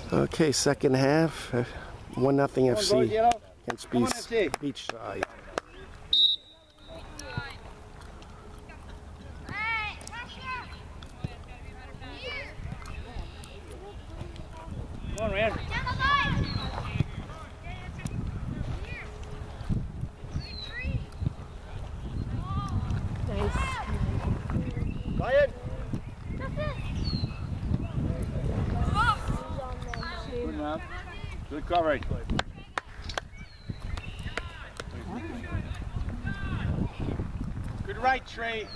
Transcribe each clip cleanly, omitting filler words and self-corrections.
Okay, second half, 1-0 FC against Beachside. Come on, Ryan. Nice. Ryan. Good enough. Good coverage. Good right, Trey.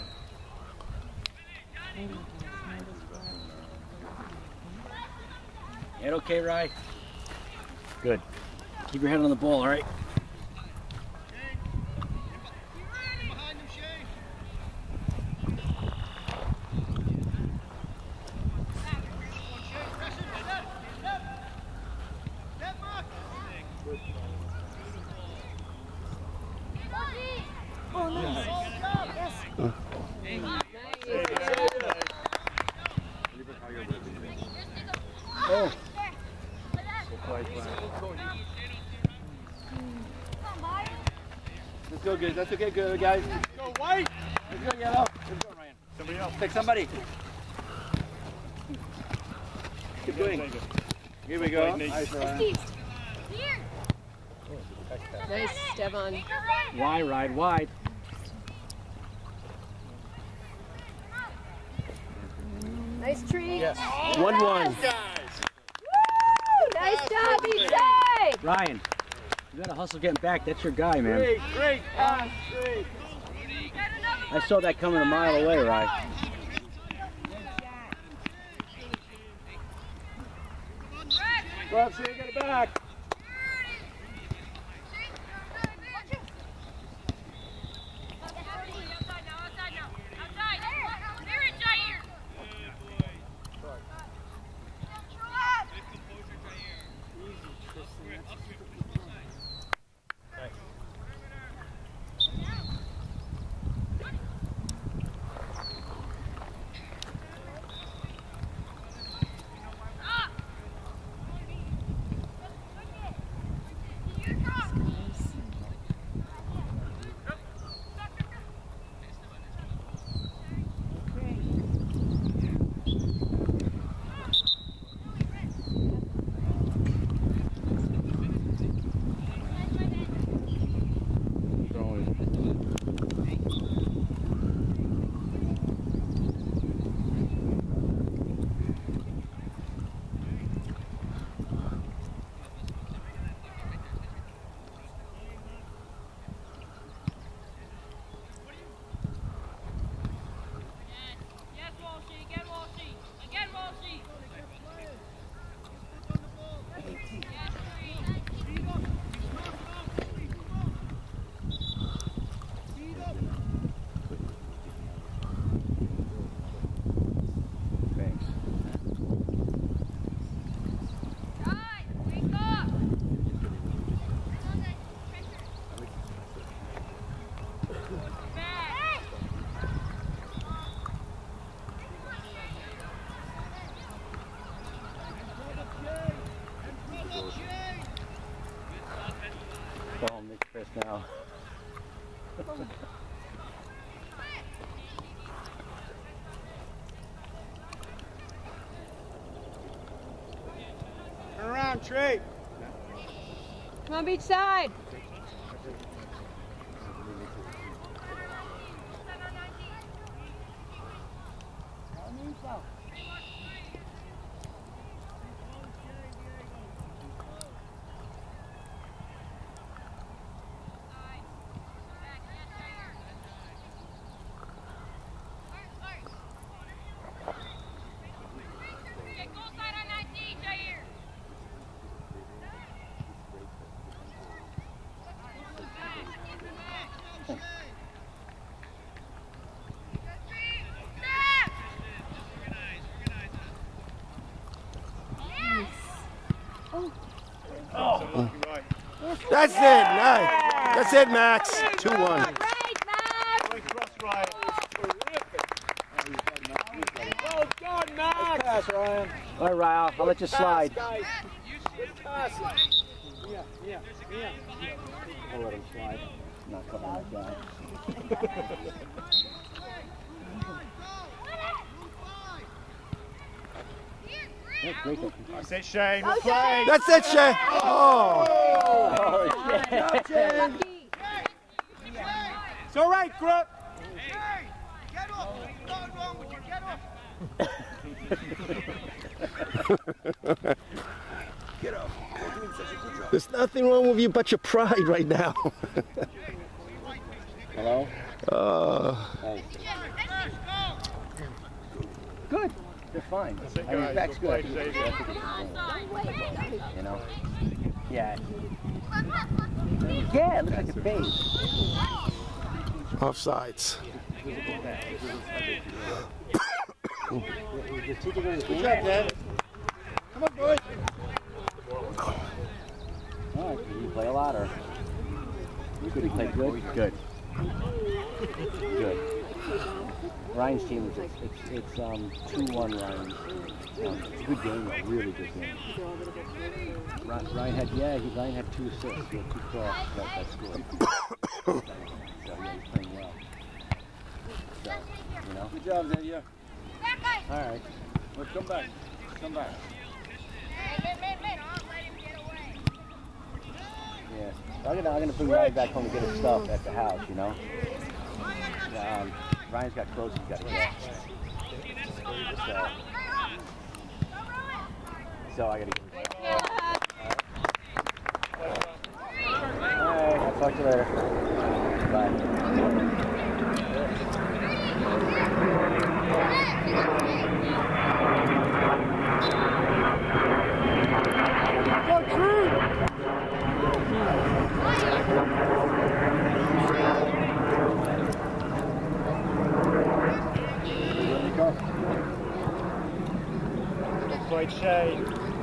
Head okay, Rye? Good. Keep your head on the ball, all right? Oh, nice. Yes. Oh. Let's go, good. That's okay, good, guys. Let's go, white. Let's go, yellow. Let's go, Ryan. Somebody else. Pick somebody. Keep going. Here we go. Nice, Ryan. Nice, Devon. Wide, ride wide. Nice tree. Yes. 1-1. Nice job, Beachside. Ryan, you gotta hustle getting back. That's your guy, man. Great, great pass, great. I saw that coming a mile away, Ryan. Go up, see you get it back. Ball, Nick Chris now. Turn around, Trey. Come on, Beachside. Oh. That's it, nice. That's it, Max. 2-1. Right, Max. Great cross, Ryan. Well done, Max. Nice pass, Ryan. All right, Ryle, I'll let you slide. I'll let him slide. I'm not covering that guy. That's it, Shane. We're playing. That's it, Shane. Oh. Holy shit. It's all right, Grupp. Get off. There's nothing wrong with you. Get off. Get up. There's nothing wrong with you but your pride right now. Hello? Hey. Good. They're fine. I mean, back's good. You know? Yeah. Yeah, it looks like a face. Offsides. Good job, Dad. Come on, boys. All right, you play a lot, or you could play good. Good. Good. Ryan's team is it's 2-1 Ryan's. It's a good game, though. Really good game. Ryan had 2 assists. He had 2 cross that scored. So yeah, he's playing well. So, you know. Good job, Xavier. All right. Let's come back. Come back. Yeah. I'm gonna bring Ryan back home to get his stuff at the house, you know. Ryan's got clothes he's got to get. So I gotta get his stuff. All right. I'll talk to you later. Bye. Great shade.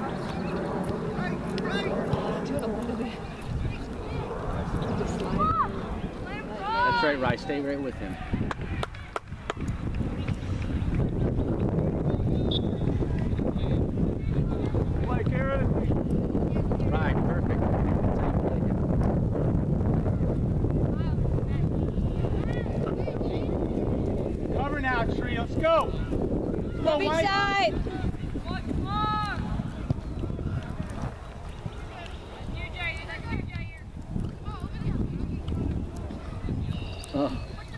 That's right, Ryan. Stay right with him. Play, Karen. Right, perfect. Cover now, Tree. Let's go. Go Beachside. Oh.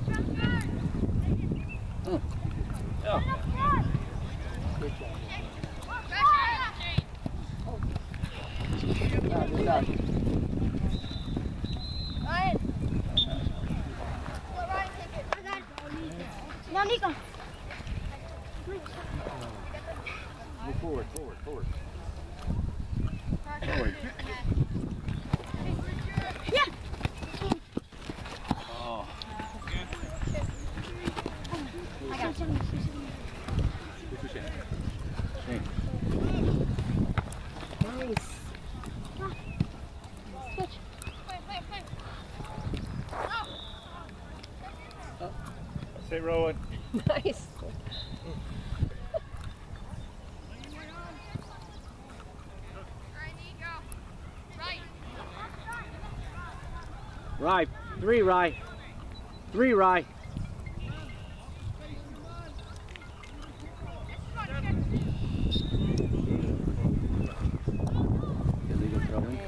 Oh. Yeah. Now, Nico. Move forward. Forward. Yeah. Oh. I got you. Nice. Switch. That's it, Rowan. Nice. Rye. 3, Rye. 3, Rye. Illegal throwing.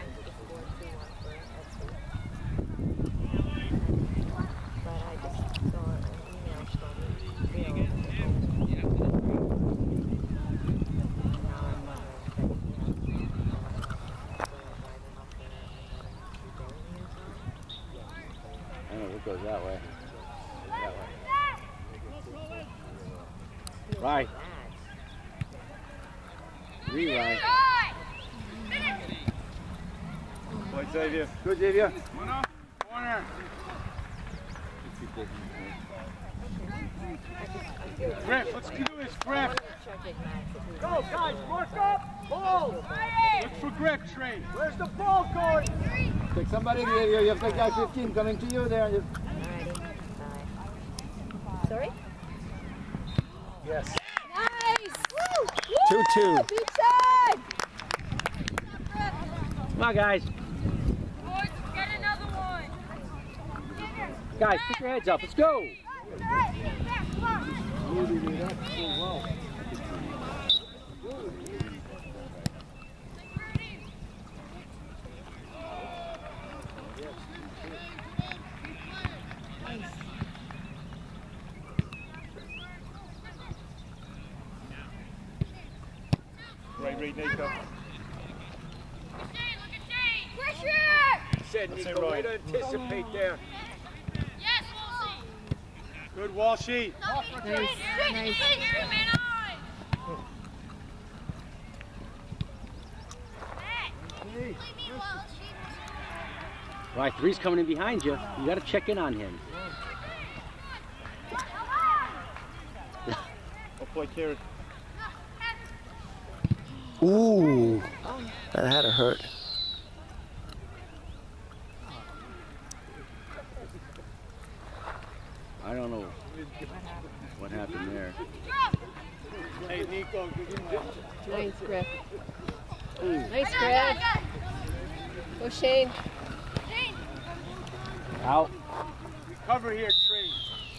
It goes that way. Right. 3, right. Play, Xavier. Good, Xavier. Corner. Griff, let's do this, Griff. Go, guys, work up. Ball. Look for Griff, Trey. Where's the ball going? Take somebody, Xavier. You have to guy 15 coming to you there. Sorry? Yes. Nice. Woo. 2 2. Beachside! Come on, guys. Boys, get another one. Guys, put your heads up. Let's go. Right, read Nico. Pressure! Said Nico, way to anticipate there. Yes, Walshy. Good Walshy. Nice. Right, 3's coming in behind you. You got to check in on him. I'll play Karen. Ooh, that had to hurt. I don't know what happened there. Hey, Nico. Nice grip. Nice grip. Go, Shane. Out. Recover here, Trey.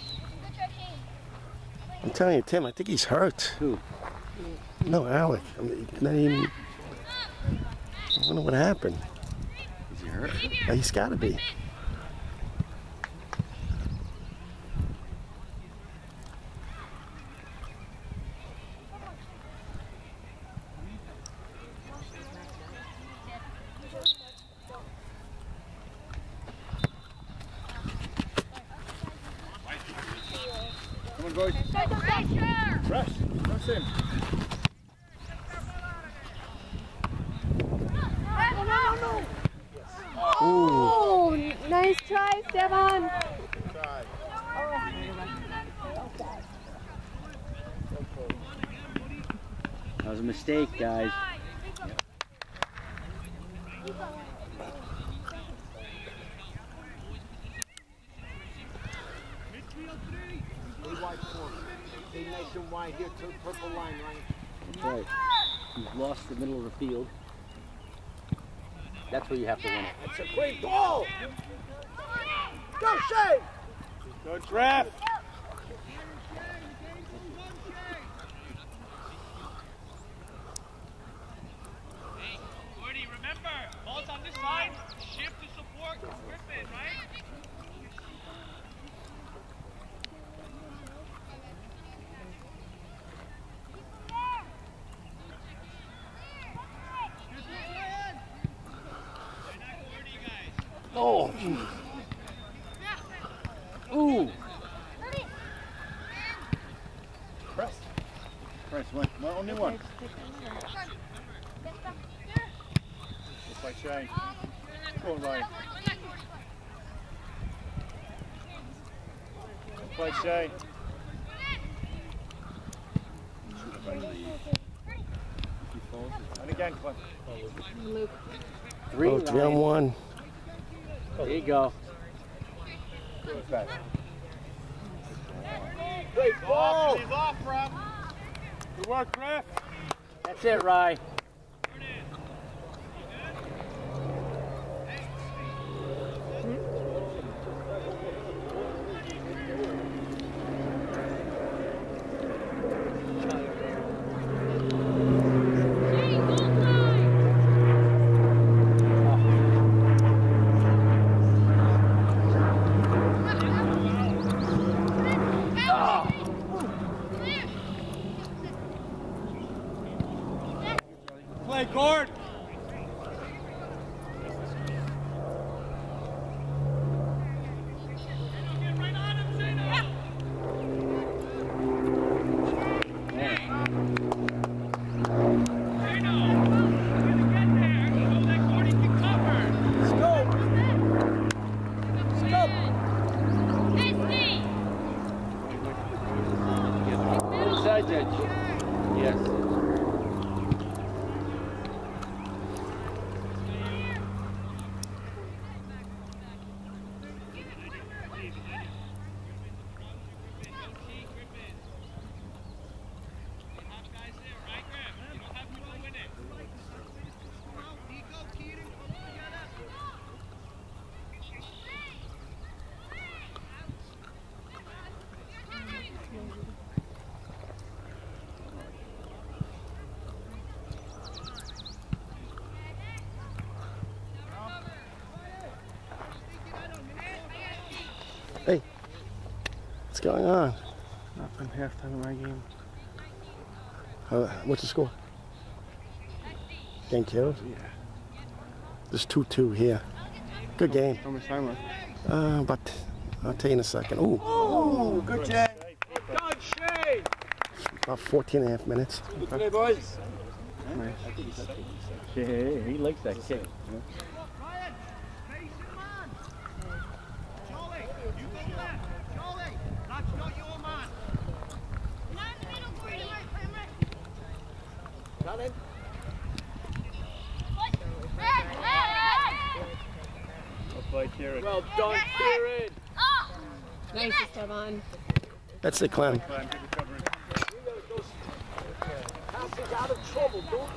I'm telling you, Tim, I think he's hurt. Who? No, Alec. I mean, not even. I don't know what happened. Is he hurt? He's got to be. Come on, boys. Press. Press in. Oh, nice try, Stefan. That was a mistake, guys. Stay nice and wide here to the purple line, Ryan. That's right. You've lost the middle of the field. That's where you have to win it. That's a great ball. Go, Shane. Good draft. Gordy, remember, ball's on this side, shift to support Griffin, right? Oh. Ooh. Press. Press. One. Only one. Just like Shane. Go on, Ryan. Just like Shane. And again, Clint. Luke. 3, Oh, 3 on 1. There you go. Great ball. Leave off, Rob. Good work, Griff. That's it, Rye. Play guard. Inside edge. Yes. What's going on? Nothing. Halftime of my game. What's the score? Game killed? Yeah. There's 2-2 here. Good game. How much time left? But I'll tell you in a second. Ooh, Oh, good Jay. Done, Shane. about 14 and a half minutes. Okay, boys. Nice. Yeah, he likes that kick. Ryan, face your man. Charlie, you go left. Charlie, that's not your man. Not in the middle, Gordy. Play him right. Got it. Well done, Kieran. Nice, Esteban. That's the clown. Passing out of trouble, dude.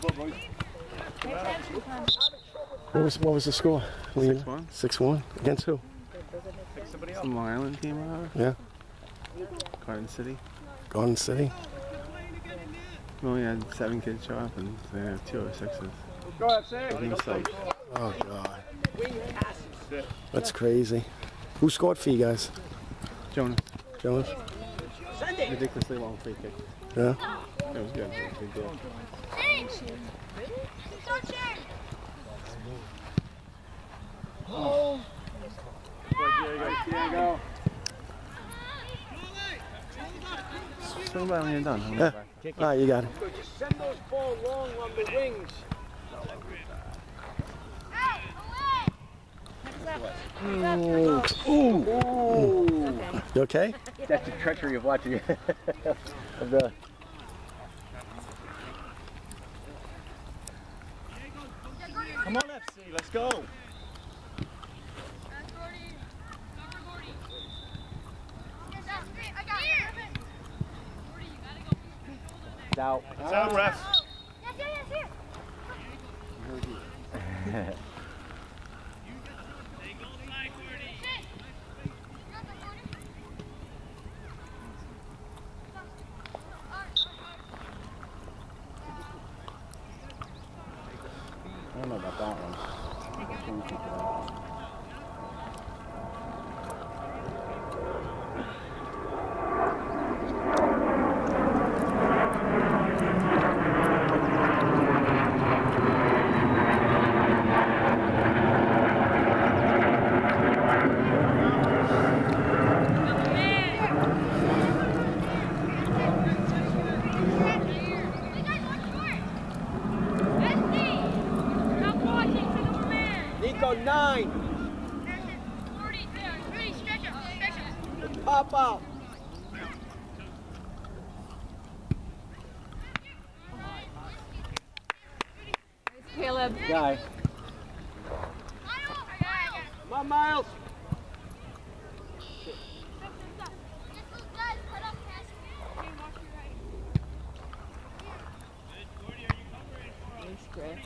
What was the score? 6-1. 6-1. Against who? Some Long Island team. Yeah. Garden City. Garden City. We only had 7 kids show up, and they have 2 or 6s. Go ahead, Sam. It was like, Oh, God. Wing passes. That's crazy. Who scored for you guys? Jonas. Jonas? Send it. Ridiculously long free kick. Yeah? It was good. It was a good goal. Oh. Here you go. Swing by when you're done. I'll be Yeah. back. All right, you got it. Just send those balls long on the wings. Ooh. You okay? That's the treachery of watching of the. Come on, FC, let's go. It's out. It's out, ref. I don't know about that one. Nico, 9. Pop out. Caleb. Guy. Come on, Miles. Nice, Griff.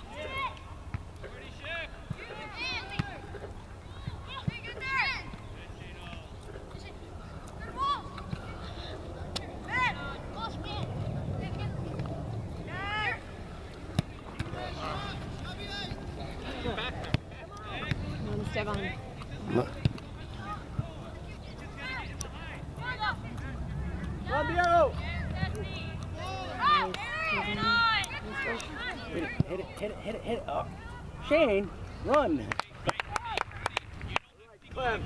Come on, Esteban. No. Run, Diego. Hit it. Oh. Shane, run. Clem.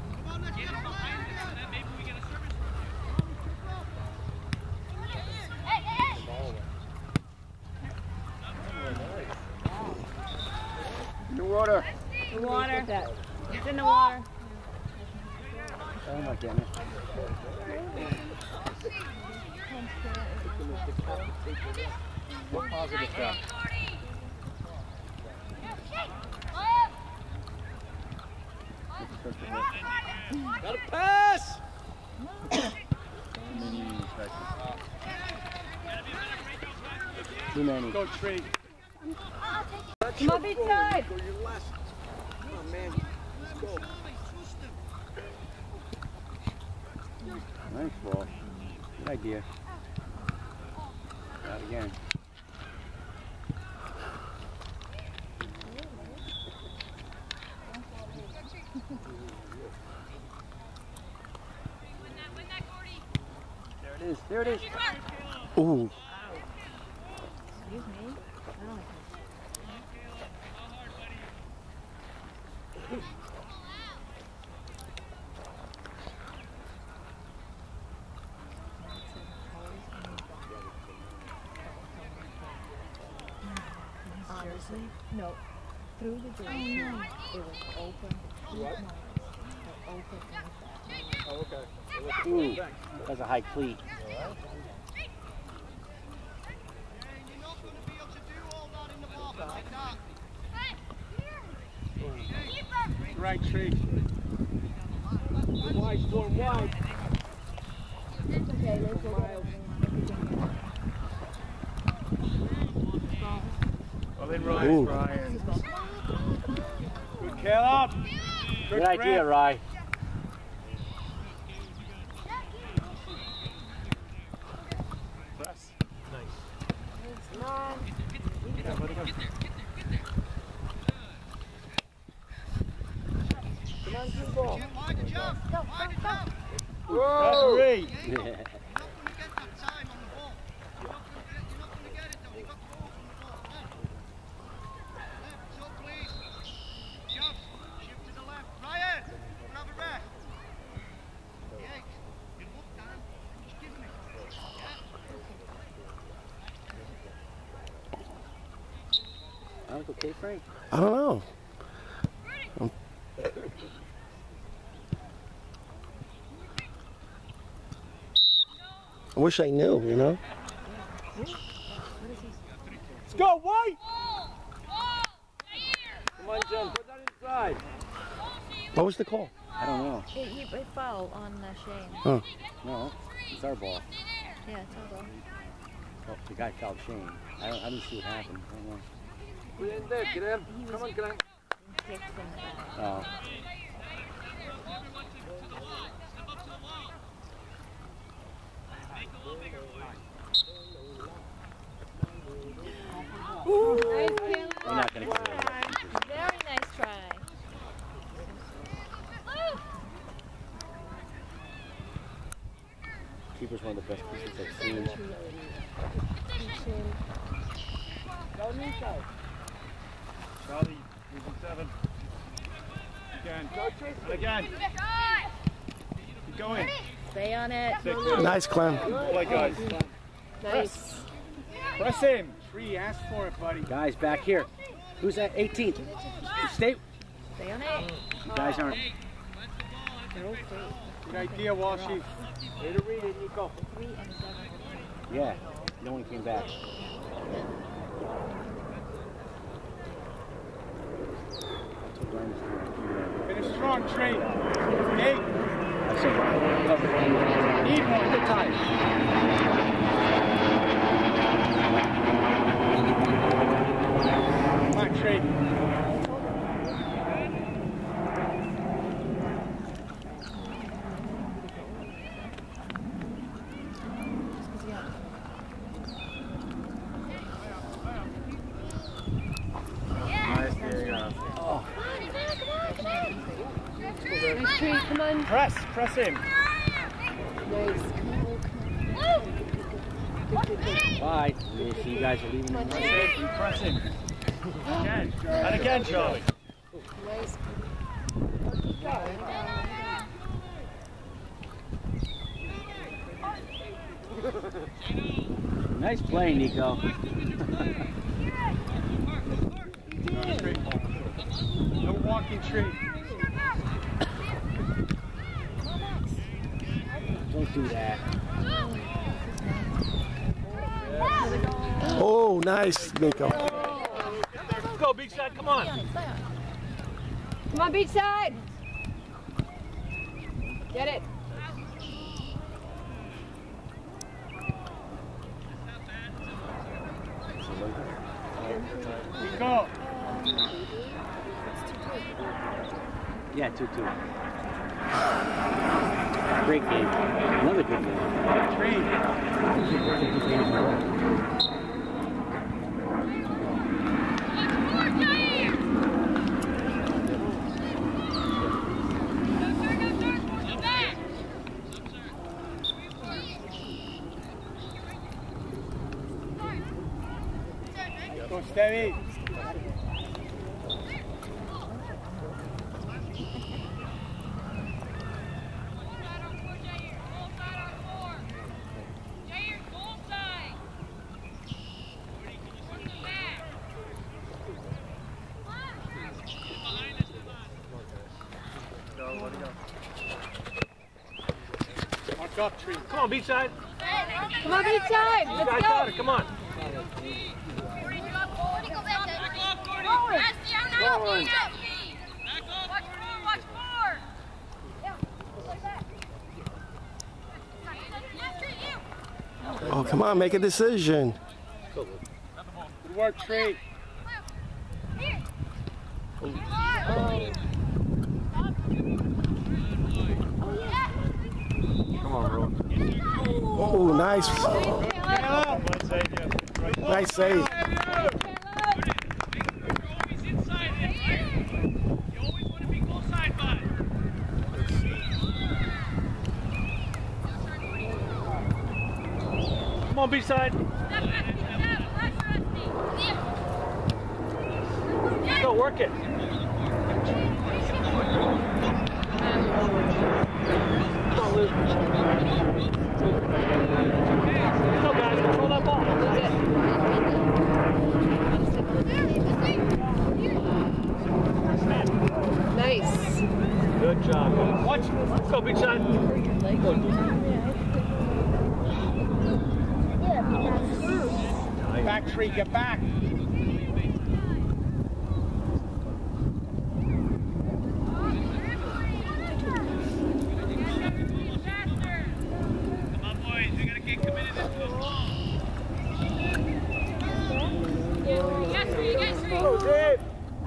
The water. The water. It's in the water. Oh my goodness. What positive stuff? Got a pass. Too many. Go, Tree. Come on, Beachside. Go your last. Come on, man. Let's go. Nice ball. Good idea. Not again. is. There it is. Ooh. Excuse me. I don't Honestly, no. Through the door, it was open. What? Open inside. Oh, okay. Ooh, that's a high cleat. You're not going to be able to do all that in the ball. Take that. Right, Tree. Wide, storm wide. Okay, let's go. Well, then Ooh. Ryan. Good, Caleb. Good idea, Rye. Press. Jim, wide the jump. Wide the jump. Referee. Yeah. You're not going to get that time on the ball. You're not going to get it though. You've got balls on the ball. Left, so please. Jump. Shift to the left. Ryan, we'll have a rest. Yeah, you look down. Just give me. Yeah. That was okay, Frank? I don't know. I wish I knew, you know? Let's go, White! Come on, Jen, put that inside. What was the call? I don't know. He foul on Shane. Oh. No, it's our ball. Yeah, it's all good. Oh, the guy fouled Shane. I didn't see what happened. I don't know. Get in there, get in. Come on, get in. Kicked in the back. Oh. Nice, Caleb. We're not going to get it. Very nice try. Keeper's one of the best pieces I've seen. Charlie, moving 7. Again. And again. Keep going. Stay on it. 6. Nice, Clem. Play, guys. Nice. Press him. Tree, ask for it, buddy. Guys, back here. Who's at 18th? Stay. Stay on it. You guys aren't. Good idea, Walshy. Way to read it, Nico. 3 and 7. Yeah, no one came back. Finish strong, Trey. 8. I said, cover. Need one. Good time. Come on, Trey. Nice tree, come on. Press him. Nice. Bye. See you guys are leaving. Press him. Again. And again, Charlie. Nice. Nice play, Nico. No walking, Tree. Don't do that. Oh, nice, Nico. Let's go, Beachside. Come on. Come on, Beachside. Get it. Go. Yeah, 2-2. Great game. Another good game. Tree. Steady. Mark up, Tree. Come on, Beachside. Come on, Beachside. You Let's guys got go. it. Come on. Oh, come on, make a decision. Good work, Tree. Oh, nice. Nice save. You're always inside it, right? You always want to be goal side, bud. Come on, Beachside. Go, work it. Come on, Luke. Go, guys. Control that ball. Nice. Good job, guys. Watch. Let's go, Beachside. Back, Tree, get back. Come on, boys. We gotta get committed into a ball. Go, Dave.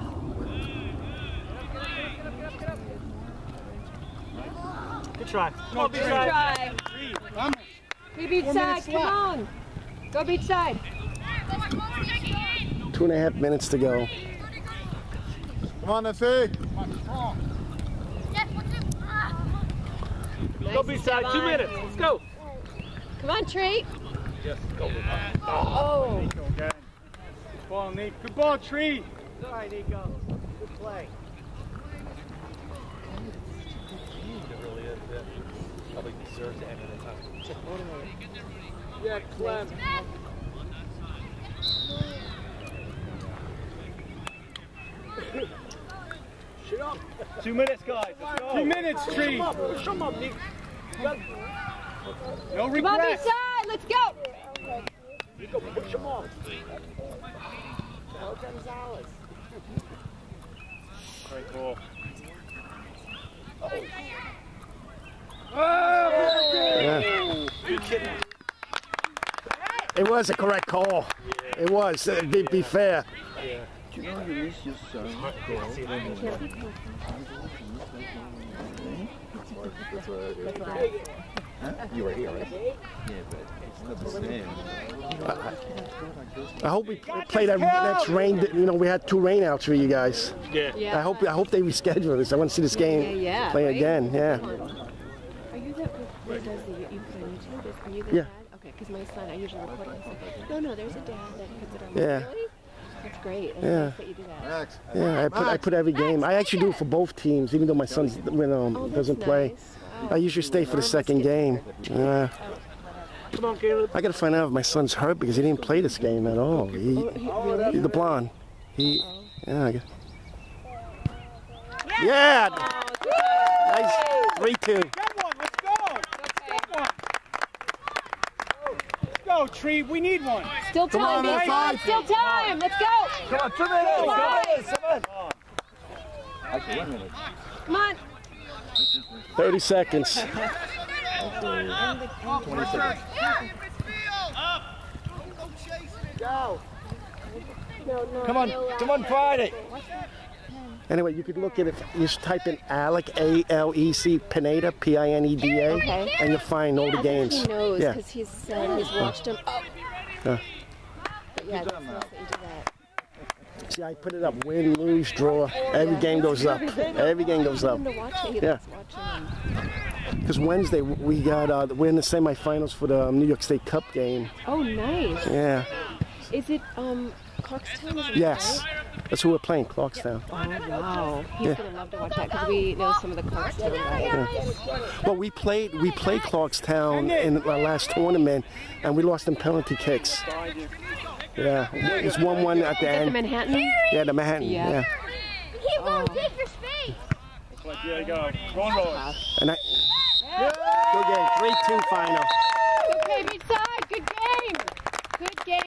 Good try. Come on, Good Beachside. try. Tree, vamos. Be Beachside. Come on. Go Beachside. 2.5 minutes to go. Come on, that's it. Go Beachside. 2 minutes. Let's go. Come on, Tree. Oh. Nico again. Good ball, Nico. Good ball, Tree. Sorry, Nico. Good play. It really is. Yeah. Probably deserves to end at a time. Yeah, Clem. Shut up. 2 minutes, guys. Let's go. 2 minutes, Tree. Push them up, Nick. No Come on, regrets. Beachside. Let's go. Nico, push them up. Great ball. Yeah. Are you kidding? It was a correct call. It was. Be fair. Do you know you miss your son? You were here, right? Yeah, but it's not the same. I hope we play that next rain. You know, we had 2 rainouts for you guys. Yeah. Yeah. I hope they reschedule this. I want to see this game Yeah, play right? again. Yeah. Are you the who does the you put on YouTube? Are you the Yeah. dad? Okay, because my son, I usually record it. No, there's a dad that puts it on. Yeah. Really? That's great. That's Yeah. nice that you do that. Yeah. I put every game. I actually do it for both teams, even though my son doesn't play. Nice. Wow. I usually stay for the second game. Yeah. Come on, Caleb. I gotta find out if my son's hurt because he didn't play this game at all. Really? The blonde. Yeah. Yeah. Nice. 3-2. Good one. Let's go. Good one. Let's go, Tree. We need one. Still time, on, Beachside. Still time. Let's go. Come on, 2 minutes. Come on. Actually, 1 minute. Come on. 30 seconds. 20 seconds. Come on, Friday. Anyway, you could look at it. You just type in Alec, A-L-E-C, Pineda, P-I-N-E-D-A, Okay. and you'll find all the He games. knows Yeah. because he's watched them. Oh. Yeah. But yeah, that's nice that you do that. See, I put it up. Win, lose, draw. Every game goes up. Every game goes up. Him to watch it. He Yeah. likes watching them. Because Wednesday we're in the semifinals for the New York State Cup game. Oh, nice. Yeah. Is it Clarkstown? Is it Yes. right? That's who we're playing, Clarkstown. Oh wow, he's Yeah. gonna love to watch that because we know some of the Clarkstown guys. Well, we played Clarkstown in our last tournament, and we lost in penalty kicks. Yeah, it was 1-1 at the The end. Manhattan. Yeah, the Manhattan. Yeah. Yeah. Keep going, take your space. There you go. Run, Roy. And good game, 3-2 final. Okay, Beachside, good game.